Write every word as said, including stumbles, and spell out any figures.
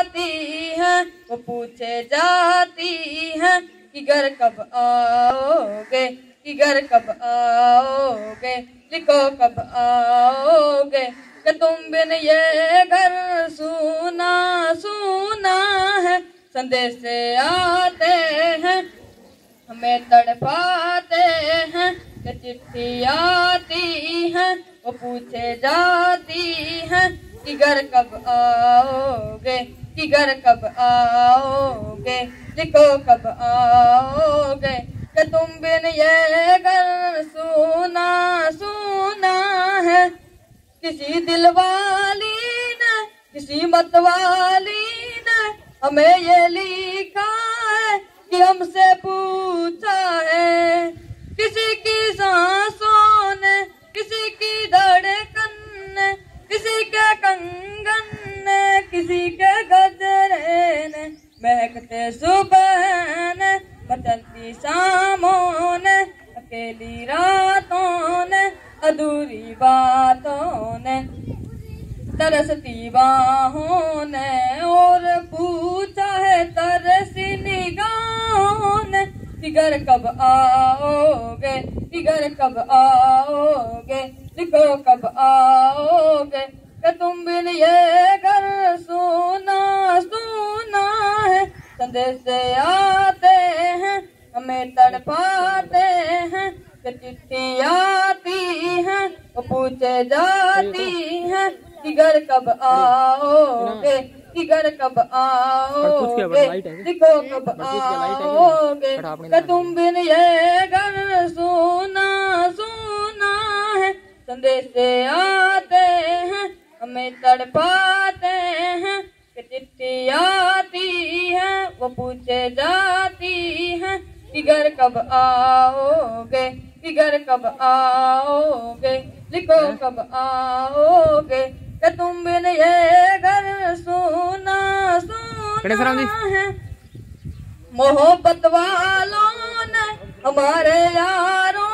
आती हैं वो पूछे जाती हैं कि घर कब आओगे, कि घर कब आओगे, लिखो कब आओगे, कि तुम बिन ये घर सुना सुना है। संदेश आते हैं हमें तड़पाते हैं, कि चिट्ठी आती है वो पूछे जाती है कि घर कब आओगे, कि घर कब आओगे, लिखो कब आओगे, कि तुम बिन ये घर सुना सुना है। किसी दिल वाली ने, किसी मत वाली ने हमें ये लिखा है कि हमसे पूछा है। किसी की सांसों ने, किसी की धड़कन ने, किसी के कंगन ने, किसी के गजरे ने, महकते सुबह ने, बचलती शामों ने, अकेली रातों ने, अधूरी बातों ने, तरसती बाहों ने, और पूछा है तरसी निगाहों ने कि घर कब आओगे, कि घर कब आओगे, लिखो कब आओगे, कि तुम बिन ये घर सुना सुना है। संदेश आते हैं हमें तड़पाते हैं, कि चिट्ठी आती हैं वो पूछे जाती हैं कि घर कब आओगे, कि घर कब आओगे, लिखो कब आओगे, कि तुम बिन ये घर सुना सुना है। संदेश आते हैं हमें तड़पाते हैं, कि चिट्ठी आती है वो पूछे जाती है कि घर कब आओगे, कि घर कब आओगे, लिखो कब आओगे, कि तुम बिन ये घर सुना सुना है। मोहब्बत वालों ने, हमारे यारों